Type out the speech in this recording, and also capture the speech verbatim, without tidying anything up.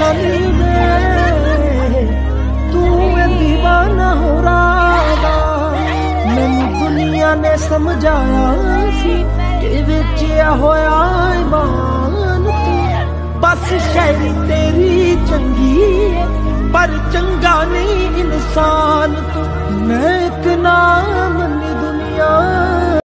नी दे तू ए दीवाना हो रादा। मैनू दुनिया ने समझाया सी कि बेचिया होया ईमान तू। बस शायरी तेरी चंगी है पर चंगा नहीं इंसान तू। मैं एक ना